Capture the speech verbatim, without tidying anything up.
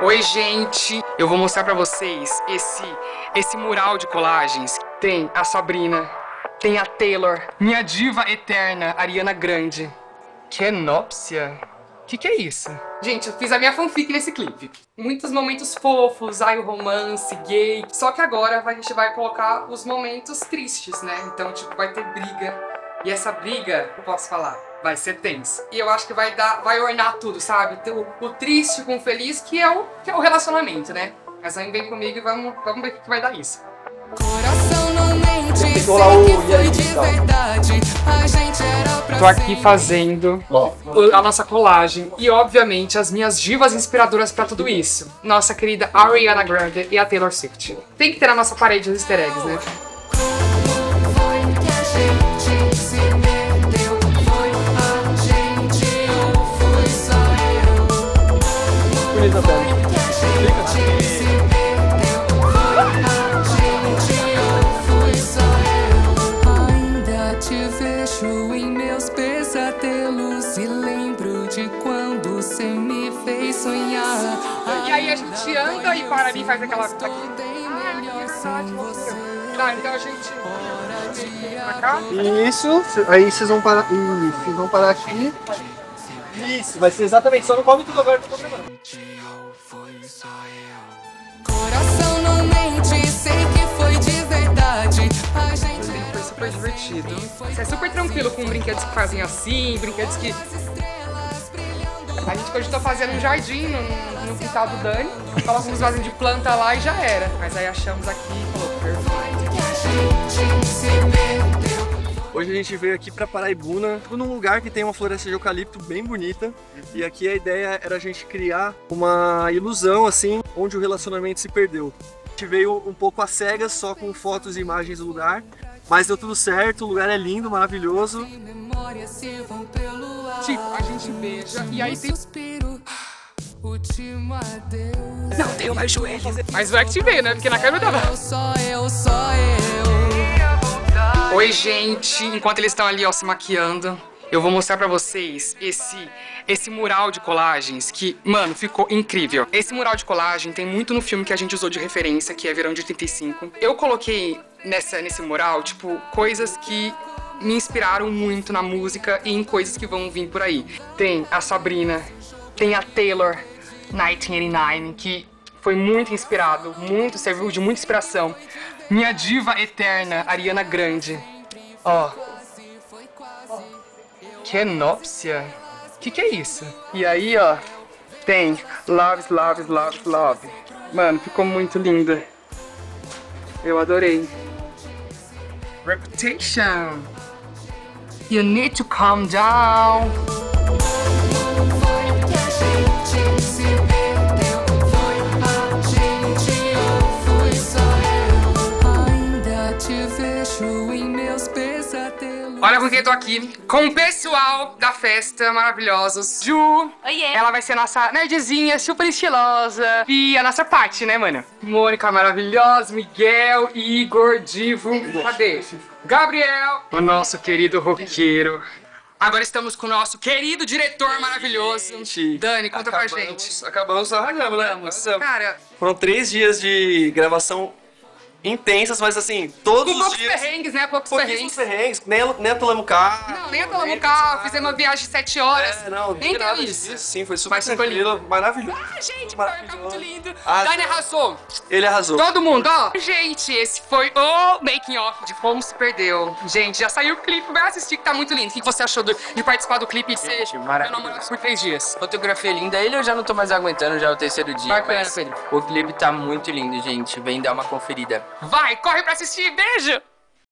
Oi, gente! Eu vou mostrar pra vocês esse, esse mural de colagens. Tem a Sabrina, tem a Taylor, minha diva eterna, Ariana Grande. Kenópsia? Que que é isso? Gente, eu fiz a minha fanfic nesse clipe. Muitos momentos fofos, ai, o romance, gay. Só que agora a gente vai colocar os momentos tristes, né? Então, tipo, vai ter briga. E essa briga, eu posso falar, vai ser tensa. E eu acho que vai dar, vai ornar tudo, sabe? O, o triste com o feliz, que é o, que é o relacionamento, né? Mas aí vem comigo e vamos, vamos ver o que vai dar isso. Coração não mente, sei que foi de verdade. A gente era pra Tô aqui fazendo a nossa colagem e, obviamente, as minhas divas inspiradoras pra tudo isso. Nossa querida Ariana Grande e a Taylor Swift. Tem que ter na nossa parede os easter eggs, né? Ainda te vejo em meus pesadelos e lembro de quando você me fez sonhar. E aí a gente anda e para ali e faz aquela... Aqui. Ah, que verdade, tá, então a gente... Pra cá. Isso, aí vocês vão parar. Isso, vão parar aqui. Isso, vai ser exatamente, só não come tudo agora que eu tô gravando. Coração não mente, sei que foi de verdade. A gente Foi super divertido. Você é super tranquilo com brinquedos que fazem assim, brinquedos que... A gente cogitou fazendo um jardim no, no quintal do Dani, coloca uns vasinhos de planta lá e já era. Mas aí achamos aqui e falou, perfeito. Hoje a gente veio aqui pra Paraibuna, num lugar que tem uma floresta de eucalipto bem bonita. E aqui a ideia era a gente criar uma ilusão, assim, onde o relacionamento se perdeu. A gente veio um pouco às cegas, só com fotos e imagens do lugar. Mas deu tudo certo, o lugar é lindo, maravilhoso. Tipo, a gente beija e aí tem... Não tenho mais joelhos. Mas o Act veio, né? Porque na câmera tava... Só eu, só eu. Oi, gente! Enquanto eles estão ali, ó, se maquiando, eu vou mostrar pra vocês esse, esse mural de colagens que, mano, ficou incrível. Esse mural de colagem tem muito no filme que a gente usou de referência, que é Verão de oitenta e cinco. Eu coloquei nessa, nesse mural, tipo, coisas que me inspiraram muito na música e em coisas que vão vir por aí. Tem a Sabrina, tem a Taylor, mil novecentos e oitenta e nove, que foi muito inspirado, muito, serviu de muita inspiração. Minha diva eterna, Ariana Grande. Ó. Oh. Kenópsia? Que que é isso? E aí, ó, tem Love, Love, Love, Love. Mano, ficou muito linda. Eu adorei. Reputation. You need to calm down. Olha com quem eu tô aqui, com o pessoal da festa, maravilhosos. Ju, Oiê. Ela vai ser nossa nerdzinha, super estilosa. E a nossa Paty, né, mano? Mônica, maravilhosa, Miguel, Igor, Divo. Cadê? Gabriel, o nosso querido roqueiro. Agora estamos com o nosso querido diretor maravilhoso. Dani, conta acabamos, pra gente. Acabamos, arrasamos, né? Arrasamos. Cara, Foram três dias de gravação intensas, mas assim, todos com os poucos dias... perrengues, né? Poucos Pouquíssimos perrengues. perrengues, nem, nem atolamos o carro. Não, nem atolamos o carro, fizemos uma viagem de sete horas. É, não, nem nada tem isso. disso, sim, foi super Mas ficou tranquilo, maravilhoso. Ah, gente, Maravilhoso. foi muito lindo. Ah, Dani arrasou. Ele arrasou. Todo mundo, ó. Gente, esse foi o making off de Como Se Perdeu. Gente, já saiu o clipe, vai assistir que tá muito lindo. O que você achou do- de participar do clipe e ser meu maravilhoso. namorado por três dias? Fotografia linda, ele eu já não tô mais aguentando, já é o terceiro dia. Bacana, mas Pedro. o clipe tá muito lindo, gente. Vem dar uma conferida. Vai, corre pra assistir, beijo!